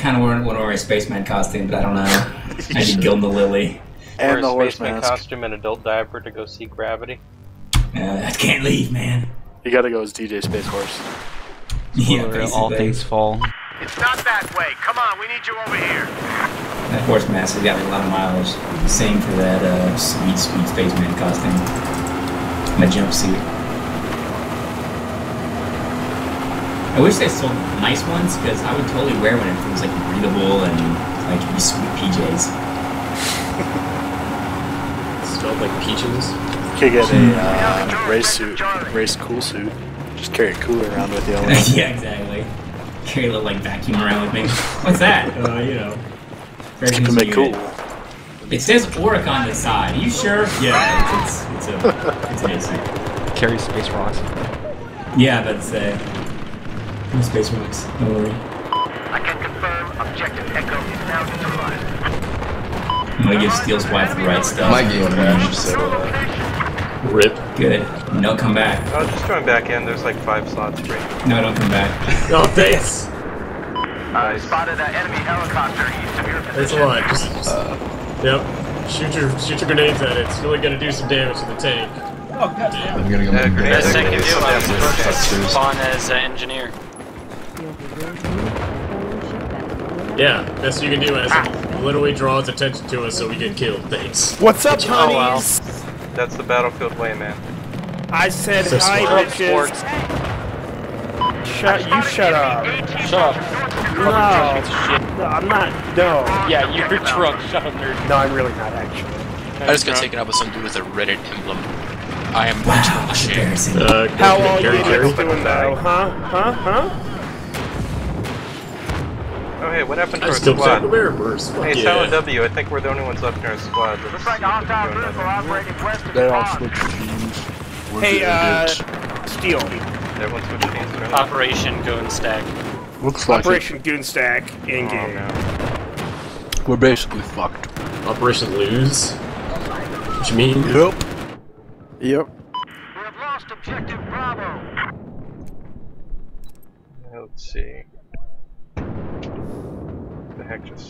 kind of want to wear a spaceman costume, but I don't know. I need Gilda the Lily. And the horse spaceman mask. costume and adult diaper to go see Gravity. I can't leave, man. You gotta go as DJ Space Horse. Yeah, Where all things fall. It's not that way. Come on, we need you over here. That horse mask has got me a lot of mileage. Same for that sweet spaceman costume. My jumpsuit. I wish they sold nice ones, because I would totally wear one if it was like breathable and like these sweet PJs. Smelled like peaches. You could get a race suit, race cool suit. Just carry a cooler around with you. Yeah, exactly. Carry a little like vacuum around with me. What's that? You know. You can make cool. It says Oric on the side. Are you sure? Yeah, it's an instant. Carry space rocks. Yeah, but say space rocks. Don't worry. I can confirm objective Echo is now neutralized. I'm gonna give Steel's wife the right stuff. My game crashed, so Rip. Good. No, come back. Oh, just join back in. There's like 5 slots free. No, don't come back. Oh, thanks. Spotted an enemy helicopter east of your Thanks position. a lot. Yep. Shoot your grenades at it. It's really gonna do some damage to the tank. I'm gonna go make a Best best thing to do, Spawn as an engineer. Yeah, best you can do is it literally draws attention to us so we get killed. Thanks. What's up, Oh, well. honeys? That's the battlefield way, man. I said So hi, smart. bitches. You shut up. Shut up. No, I'm not. No. Yeah, you're drunk. Shut up, nerd. No, I'm really not actually. I just got taken up with something to do with a Reddit emblem. I am Wow, that's embarrassing. How all you Gary, idiots doing though? Huh? Oh, hey, what happened to I our still squad? take bearers. Hey, Yeah. Silent W, I think we're the only ones left in our squad. Looks like the hostile group are operating west of They all the switched teams. We're Hey, idiots. Steel. Everyone switched teams. Really? Operation Goon Stack. Looks like Operation Goonstack in Oh, game. no. we're basically fucked. Operation Lose. What you mean? Yep. We have lost objective Bravo. Let's see. The heck just...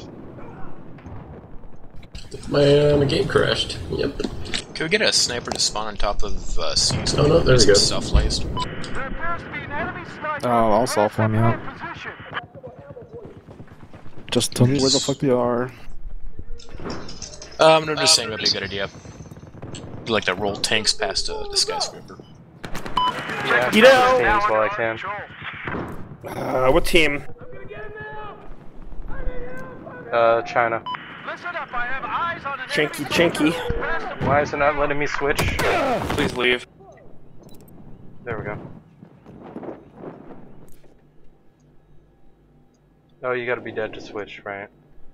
My game crashed. Yep. Can we get a sniper to spawn on top of C's? Oh, no, there we go. Self-laced. There appears to be an enemy sniper. Oh, I'll solve for me out. Position. Just tell me where the fuck they are. I'm just saying that'd be a good idea. Do like that roll tanks past the skyscraper. Yeah, You know- teams while I can. What team? China. Listen up, I have eyes on an Chinky. Why is it not letting me switch? Please leave. There we go. Oh, you gotta be dead to switch, right?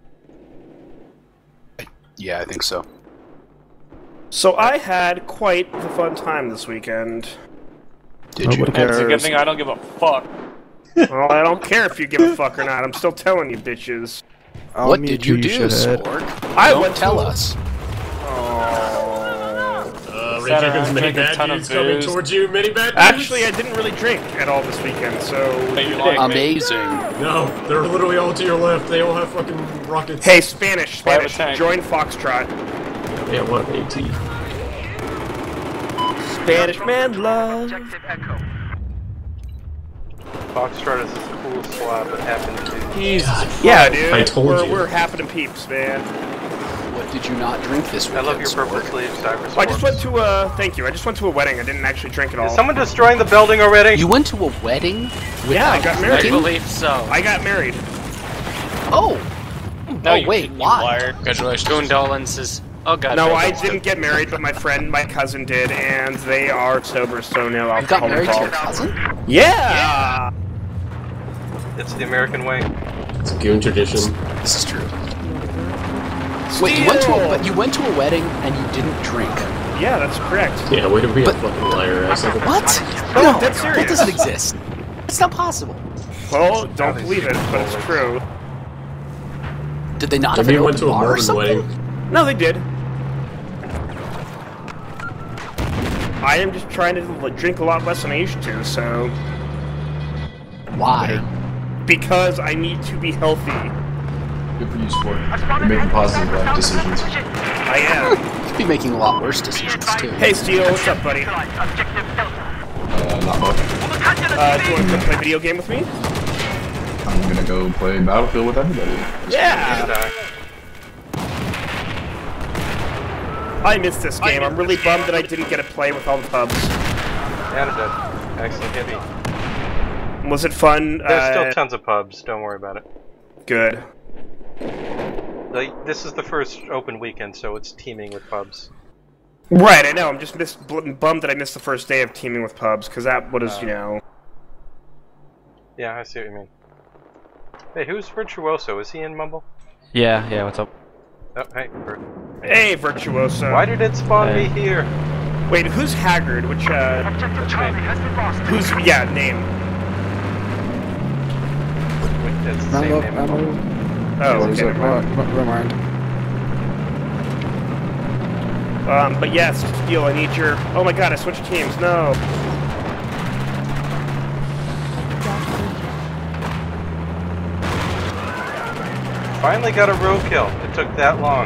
Yeah, I think so. So I had quite the fun time this weekend. Did you? That's a good thing I don't give a fuck. Well, I don't care if you give a fuck or not. I'm still telling you, bitches. What did you do, shithead. Spork? I went Tell to- us. Ray Jenkins, mini Drink a bad ton of dudes coming booze. towards you, mini bad dudes? Actually, I didn't really drink at all this weekend, so... But you like me. Amazing. No, they're literally all to your left. They all have fucking rockets. Hey, Spanish. Private tank. Join Foxtrot. Yeah, what? AT. Spanish man love. objective Echo. Foxtrot is this cool slot that happens to... Yeah, dude. I told you. We're happening peeps, man. What did you not drink this I weekend, love your purple Spork? sleeves, Cyber I just went to a... Thank you. I just went to a wedding. I didn't actually drink at all. Is someone destroying the building already? You went to a wedding? Yeah, I got I married. believe so. I got married. Oh! No, Oh, you wait, didn't, you why? liar. Congratulations. Condolences. Oh god. No, I didn't get married, but my friend, my cousin did, and they are sober, so no You got alcohol married to your involved. cousin? Yeah! It's the American way. It's a goon tradition. This is true. Wait, you went to a wedding and you didn't drink. Yeah, that's correct. Yeah, way to be But- a fucking liar, asshole. What? No, that's serious. That doesn't exist. It's not possible. Well, don't believe it, but it's true. Did they not have Maybe an you went open to a bar or Mormon something? wedding. No, they did. I am just trying to drink a lot less than I used to, so... Why? Because I need to be healthy. Good for you, sport. You're making positive life decisions. I am. You could be making a lot worse decisions too. Hey, Steel, what's up, buddy? Not much. Do you want to play video game with me? I'm gonna go play Battlefield with everybody. Yeah! I missed this game. I'm really bummed that I didn't get to play with all the pubs. And it did. Excellent hit me. Was it fun? There's still tons of pubs, don't worry about it. Good. Like, this is the first open weekend, so it's teaming with pubs. Right, I know. I'm just bummed that I missed the first day of teaming with pubs, because that was, you know... Yeah, I see what you mean. Hey, who's Virtuoso? Is he in Mumble? Yeah, what's up? Oh, hey, Bert. Hey, Virtuoso. Why did it spawn me here? Wait, who's Haggard? Which, who's, yeah, name. Wait, that's the same name. Oh, okay, Never mind. But yes, Steel, I need your... Oh my god, I switched teams, no! Finally got a row kill. It took that long.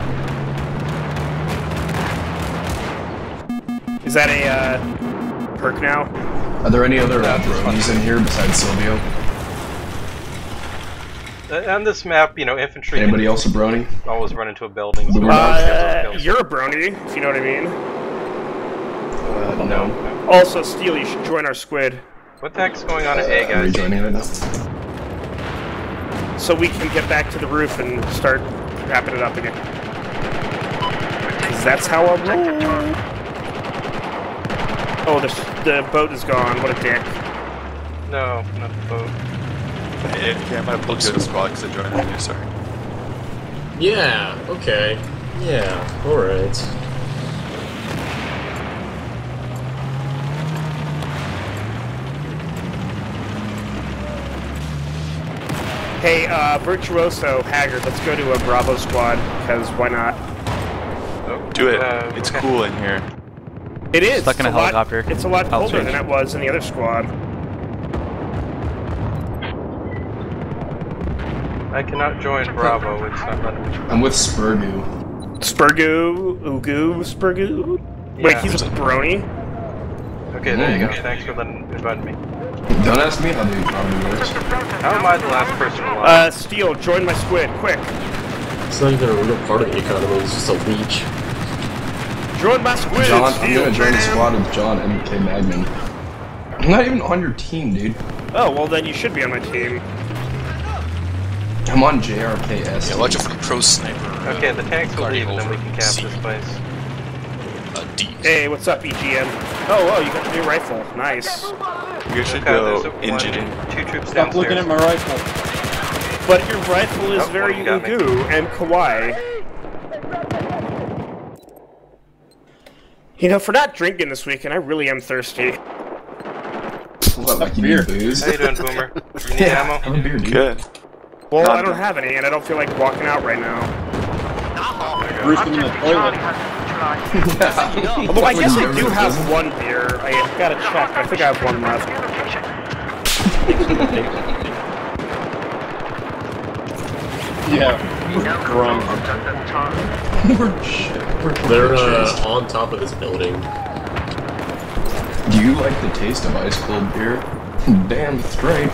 Is that a, perk now? Are there any other bronies in here besides Silvio? On this map, you know, infantry... Anybody else a brony? Always run into a building. So you're a brony, if you know what I mean. No. Also, Steel, you should join our squid. What the heck's going on at A, guys? Rejoining right now. So we can get back to the roof and start wrapping it up again. 'Cause that's how I roll. Oh, the boat is gone. What a dick. No, not the boat. Yeah, I might have booked you in a squad because I joined you, sorry. Yeah, okay. Yeah, alright. Hey, Virtuoso, Haggard, let's go to a Bravo squad, because why not? Oh, Do it. It's cool in here. It is. Stuck in a helicopter. It's a lot colder Strange. than it was in the other squad. I cannot join Bravo. It's not letting me. I'm with Spurgu. Spurgu? Wait, Yeah. he's a brony? Okay, there you go. Thanks for inviting me. Don't ask me how the economy works. How am I the last person alive? Steel, join my squid, quick. It's not even a real part of the economy, it's just a leech. Join my squid, John, I'm Steel, gonna join the man. squad with John and K Magman. I'm not even on your team, dude. Oh, well then you should be on my team. I'm on JRKS. Yeah, watch out for the pro sniper. Okay, the tanks will leave and then we can cap this place. D. Hey, what's up, EGM? Oh, you got the new rifle. Nice. You should Okay, go there's engineering. two troops Stop downstairs. looking at my rifle. But your rifle is Oh, very well, you got me. ugu and kawaii. You know, for not drinking this weekend, I really am thirsty. What, like you need booze? How you doing, Boomer? You need ammo? I'm a beer, dude. Good. Well, I don't have any, and I don't feel like walking out right now. Roosting in the toilet. Although I guess I do have one beer. I gotta check. I think I have one left. Yeah, drunk. They're on top of this building. Do you like the taste of ice cold beer? Damn straight.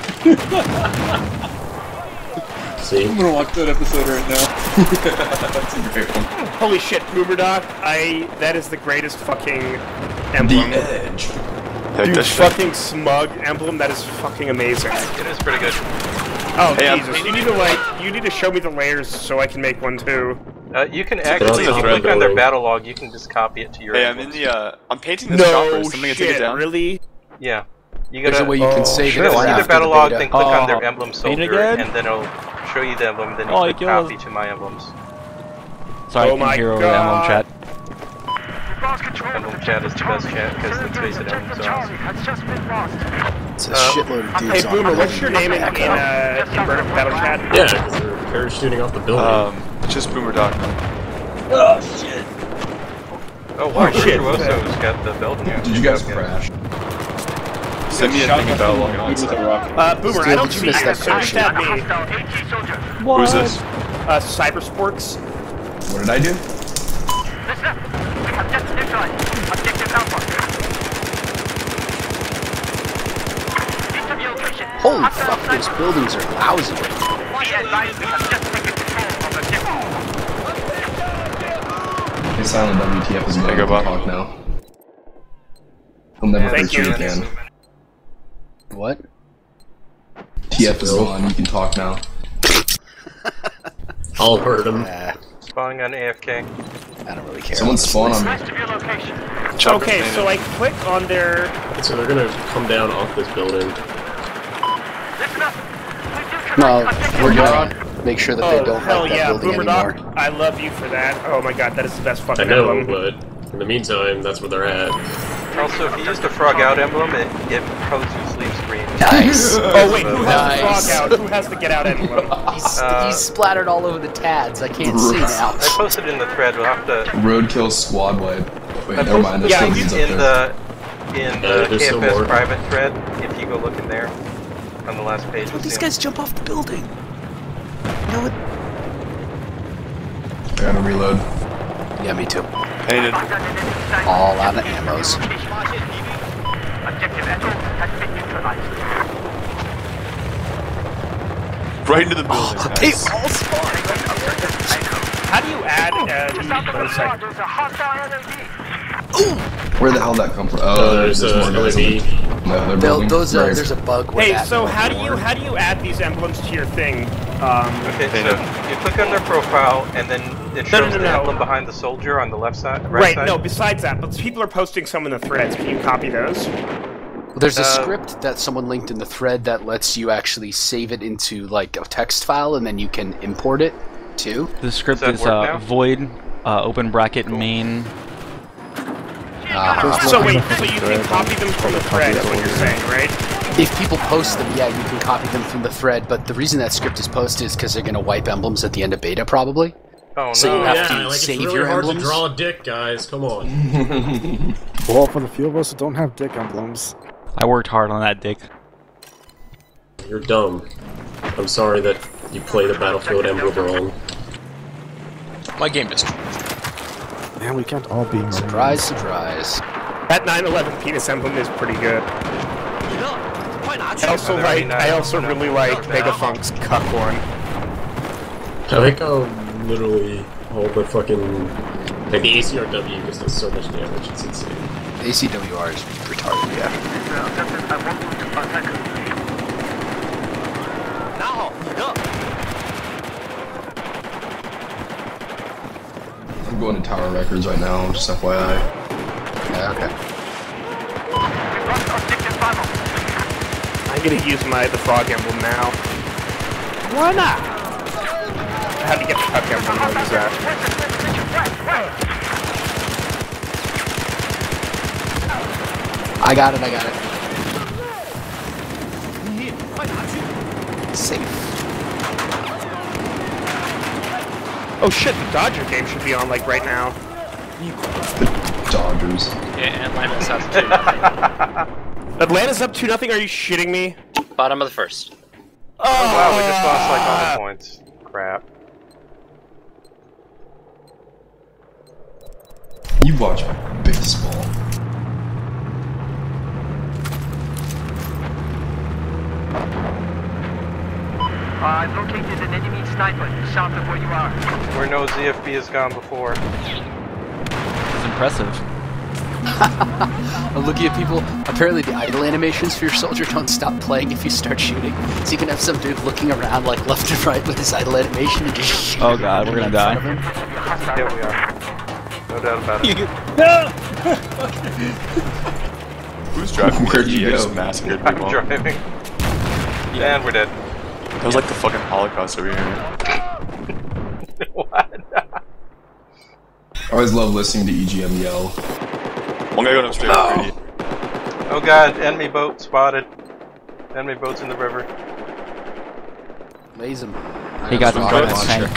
See? I'm gonna watch that episode right now. That's a great one. Holy shit, Boomer Doc! That is the greatest fucking emblem. The Edge. Dude, fucking smug emblem. That is fucking amazing. It is pretty good. Oh Hey, Jesus! You need to show me the layers so I can make one too. You can actually, if you click on their battle log, you can just copy it to your. Hey, I'm in the. I'm painting this chopper. No Something to take it shit! down. Really? Yeah. You There's gotta. a way you can save You it gotta see after the battle the log, beta. then click on their emblem soldier, again? and then it'll show you the emblem. Then you Oh, click you killed copy to my emblems. Sorry, Oh I my can hear over God. emblem chat. Emblem chat is the best chat because let's face it, emblems are awesome. It's a shitload of dudes Hey on Boomer, it. what's your name in battle chat? Yeah, because they're parachuting off the building. It's just Boomer Doc. Oh wow, shit. Virtuoso's got the building. Did you guys crash? Send me a thing about log Dude with a rocket. Boomer, I don't see you, so just at me. Who's this? Cybersporks. What did I do? Listen up. We have just neutralized objective Alpha. East of your location. Holy fuck, those buildings are lousy. Be advised we have just taken control of objective. Hey, Silent WTF is going to talk now. He'll never hurt you again. What? TF is gone, you can talk now. I'll hurt him. Spawning on AFK. I don't really care. Someone spawn on me. West of your location. Okay, so I click on their... So they're gonna come down off this building. Listen up. No, we're gonna make sure that they don't hell like that yeah, building Boomer anymore. Dog, I love you for that. Oh my god, that is the best I fucking know, emblem. but in the meantime, that's where they're at. Also, if you use the frog out emblem, it poses leave screen. Nice. Oh wait, who has Nice. the frog out? Who has the get out emblem? He's splattered all over the tads. I can't see now. I posted in the thread. We'll have to. Roadkill squad wipe. Wait, I never mind. There's posted still leads up in there. the there's still KFS more. private thread. If you go look in there, on the last page. Oh, you'll these see guys jump off the building. You know what? I gotta reload. Yeah, me too. Painted. All out of ammos. Objective Echo has been neutralized. Right into the building. They all spawn. How do you add There's a hostile enemy. Where the hell did that come from? Oh, Oh, there's more guys LED. in the other building. Those Right. there's a bug where Hey, that so won't how do work. you add these emblems to your thing? Okay, so you click on their profile, and then it shows the emblem behind the soldier on the left side. Right, side. no, besides that, but people are posting some in the threads. Can you copy those? There's a script that someone linked in the thread that lets you actually save it into like a text file, and then you can import it too. The script Does is that work now? void open bracket main. So wait, so you can copy them from the thread, is what you're saying, right? If people post them, yeah, you can copy them from the thread, but the reason that script is posted is because they're going to wipe emblems at the end of beta, probably. Oh, So no. you have Yeah, to like it's save really your hard emblems. to draw a dick, guys. Come on. Well, for the few of us that don't have dick emblems. I worked hard on that, Dick. You're dumb. I'm sorry that you play the Battlefield emblem wrong. My game just. Man, we can't all be Surprise, surprise. That 9/11 penis emblem is pretty good. I also really like Megafunk's cuck one. I like how literally all the fucking like the ACRW just does so much damage. It's insane. ACWR is retarded, yeah. I'm going to Tower Records right now, just FYI. Yeah, okay. I'm gonna use the frog emblem now. Why not? I had to get the cuck emblem. What is that? I got it. Safe. Oh shit, the Dodger game should be on like right now. Dodgers. Yeah, Atlanta's has 2. Atlanta's up 2-0, are you shitting me? Bottom of the first. Oh wow, we just lost like all the points. Crap. You watch baseball. I've located an enemy sniper south of where you are. Where no ZFB has gone before. It's impressive. I'm looking at people. Apparently, the idle animations for your soldier don't stop playing if you start shooting. So you can have some dude looking around like left and right with his idle animation and just shoot. Oh god, we're gonna die. Yeah, we are. No doubt about it. Who's driving? Where'd you I just go? massacred I'm people. driving. And we're dead. That was like the fucking Holocaust over here. What? I always love listening to EGM yell. One guy going straight up radio. Oh god, enemy boat spotted. Enemy boat's in the river. Laze him. He got some rocket rockets. launcher.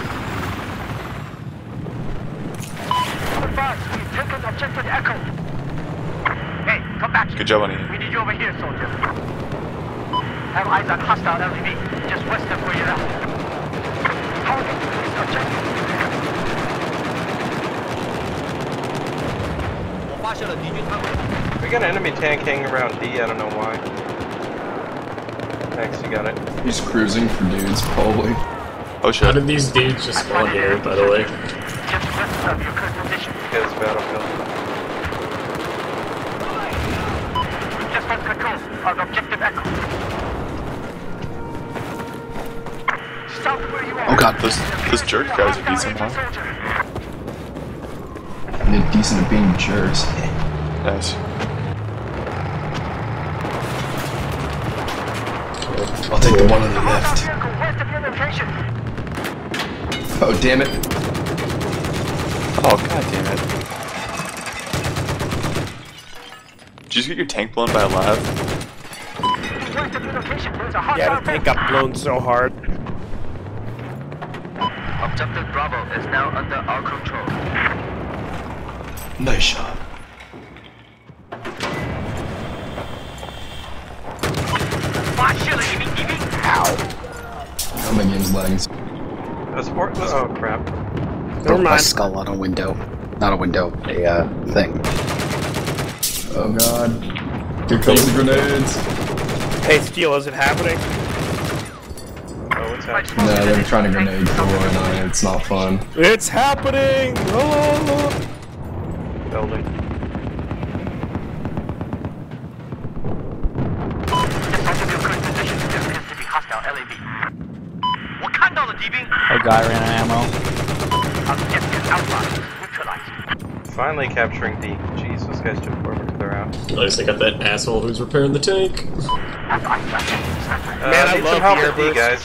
We've taken objective Echo. Hey, come back. Good job on you. We need you over here, soldier. Have eyes on hostile LTV, just west of where you're at. got an enemy tank hanging around D, I don't know why. Thanks, you got it. He's cruising for dudes, probably. Oh shit. How did these dudes just spawn here, by the way? Because battlefield. Just lost control of objective Echo. Stop where you are. Oh god, this jerk guy's a decent one. They're decent at being jerks. Nice. I'll take the one on the left. Oh, damn it. Oh, god damn it. Did you just get your tank blown by a lav? Yeah, the tank got blown so hard. Objective Bravo is now under our control. Nice shot. Ow. Oh, my game's lagging. Oh crap. Broke my skull on a window. Not a window, a thing. Oh god. Here comes the grenades. Hey, Steel, is it happening? Oh, what's happening? No, they're trying to grenade for one, and it's not fun. It's happening! Oh. Building. Oh god, I ran out of ammo. Finally capturing D. Jeez, those guys took forever to clear out. Nice, I got that asshole who's repairing the tank. Man, I need love some help the with D, airburst. guys.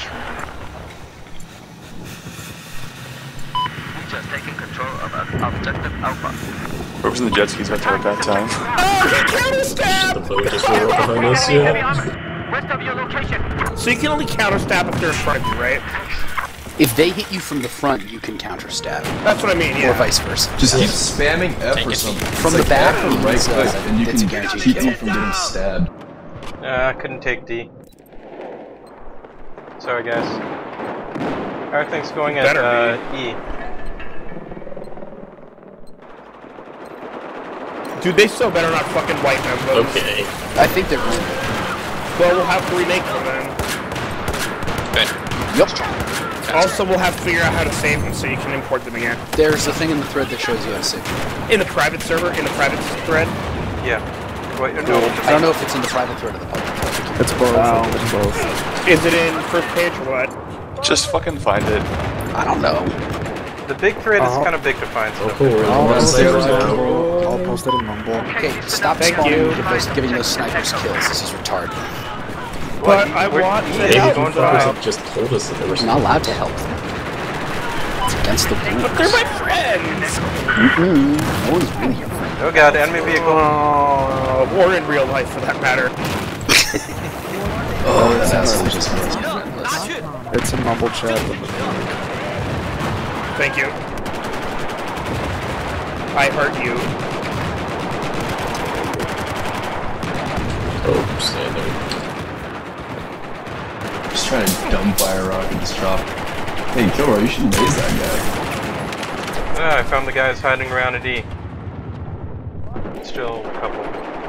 Just taking control of objective Alpha. Where was the jet skis at that time? Oh, he counter-stab! The boat just rolled up behind us, yeah. West of your location. So you can only counter-stab if they're in front of you, right? If they hit you from the front, you can counter-stab. That's what I mean, yeah. Or vice versa. Just keep spamming F or something. From It's the like back, F or right it's, click, and you it's a can guaranteed keep kill. them from getting stabbed. I couldn't take D. Sorry, guys. How are things going at E? Dude, they still better not fucking wipe them. Okay. I think they're going to. Well, we'll have to remake them then. Yup. Also, we'll have to figure out how to save them so you can import them again. There's a thing in the thread that shows you how to save. In the private server? In the private thread? Yeah. Wait, no. I don't know if it's in the private thread or the public thread. It's both. It's both. Is it in first page or what? Just fucking find it. I don't know. The big thread is kind of big to find stuff. Cool. I'll post it in Okay, Mumble. Okay, stop spawning giving those snipers kills. This is retarded. But I want to Maybe help fuckers them. have just told us that they were We're not allowed to help them. It's against the rules. But they're my friends! No one's really your friend. Oh god, enemy vehicle. Or in real life, for that matter. Oh, that's asshole just It's in Mumble chat. Thank you. I hurt you. Oh, stand there. Just trying to dumb fire rocket this drop. Hey, Kilroy, you should raise that guy. I found the guys hiding around a D. Still a couple.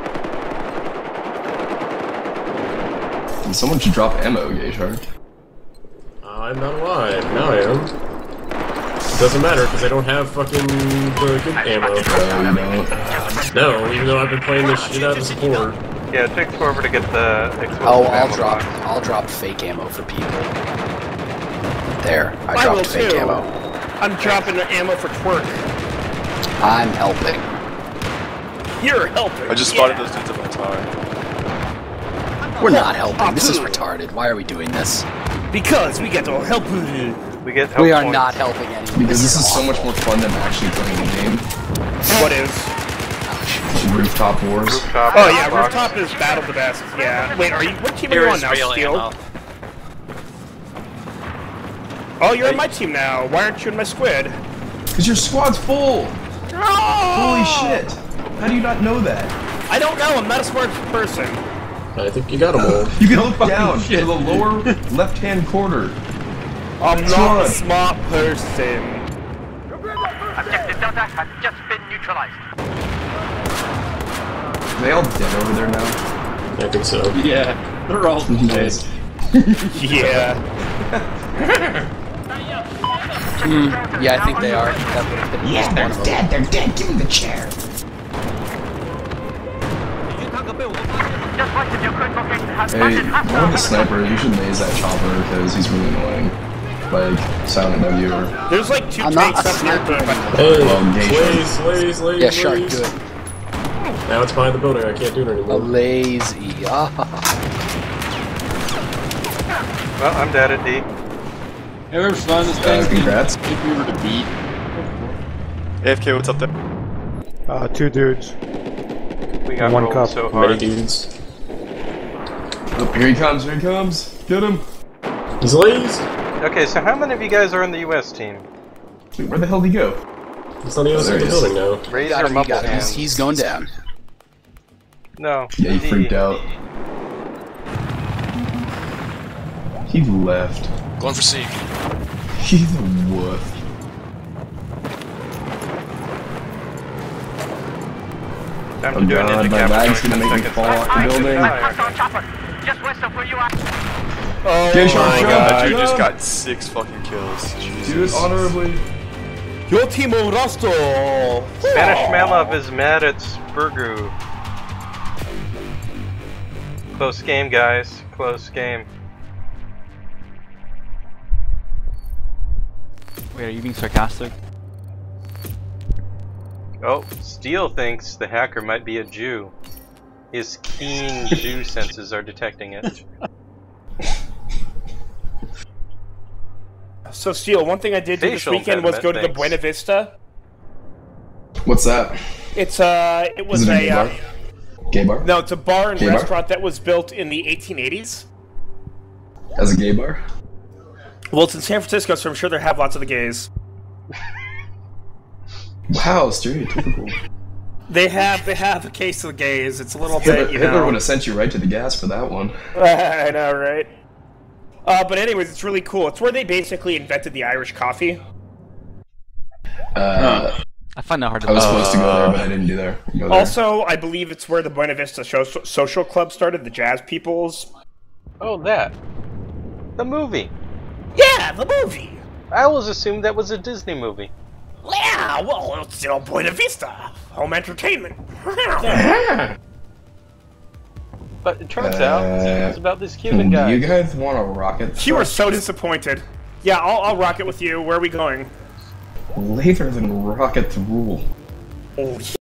And someone should drop ammo, Gayshard. I'm not alive. Now I am. It doesn't matter, because I don't have fucking the good ammo. Oh, you don't? No, even though I've been playing this shit out of support. Yeah, it takes forever to get the explosive Oh, ammo box. I'll drop fake ammo for people. There, I will dropped fake too. ammo. I'm dropping the ammo for twerk. I'm helping. You're helping. I just spotted those dudes at my tower. We're not helping. This is retarded. Why are we doing this? Because we get to help you. We get help We are points. not helping anyone. Because this is so much more fun than actually playing the game. What is? Rooftop Wars. Rooftop Oh yeah, box. rooftop is battle the best. Yeah. Wait, are you? What team are Here you on is now, real Steel? ammo. Oh, you're on my team now. Why aren't you in my squid? Because your squad's full! Holy shit! How do you not know that? I don't know. I'm not a smart person. I think you got them all. You can look down to the lower left-hand corner. I'm That's not a right. smart person. Objective Delta has just been neutralized. they all dead over there now? I think so. Yeah, they're all dead. Yeah. Yeah, I think they are. That would have been They're dead. They're dead. Give me the chair. Hey, one of the snipers, you should maze that chopper because he's really annoying. Like, Silent W or... There's like 2 I'm not tanks a up here. Hey, Slays. Yeah, Shark, do it. Now it's behind the building, I can't do it A anymore. lazy. Well, I'm dead at D. Ever find this thing? Congrats. If we were to beat. AFK, what's up there? 2 dudes. We got One rolled cup. so Many hard. dudes. Oh, here he comes. Get him. He's lazed. Okay, so how many of you guys are in the US team? Wait, where the hell did he go? He's on the other side of the building now. Raise Got your him, mumble hands. He's going down. No. Yeah, he D. freaked out. He left. Going for C. He's a wolf. Time Oh to do an god, my indicap. lag's gonna make me fall off the building. Just west of where you are. Oh Get my shot, god, you jump. just got 6 fucking kills. Jesus. Do it honorably. Your team Rasto! Spanish Malov is mad at Spurgu. Close game, guys. Close game. Wait, are you being sarcastic? Oh, Steele thinks the hacker might be a Jew. His keen Jew senses are detecting it. So, Steel, one thing I did do this Facial weekend was go to the impediment, Buena Vista. What's that? It was Is it a gay bar? Gay bar? No, it's a bar and Gay bar? restaurant that was built in the 1880s. As a gay bar? Well, it's in San Francisco, so I'm sure they have lots of the gays. Wow, stereotypical. They have a case of the gays. It's a little Hitler, bit, you Hitler know. would have sent you right to the gas for that one. I know, right? But anyways, it's really cool. It's where they basically invented the Irish coffee. I find that hard to I was supposed to go there, but I didn't go there. Also, I believe it's where the Buena Vista Social Club started, the Jazz Peoples. Oh, that. The movie. Yeah, the movie. I always assumed that was a Disney movie. Yeah, well, it's still Buena Vista. Home entertainment. But it turns out it's about this Cuban Do guy. you guys want a rocket? You are so disappointed. Yeah, I'll rocket with you. Where are we going? Later than rockets rule. Oh,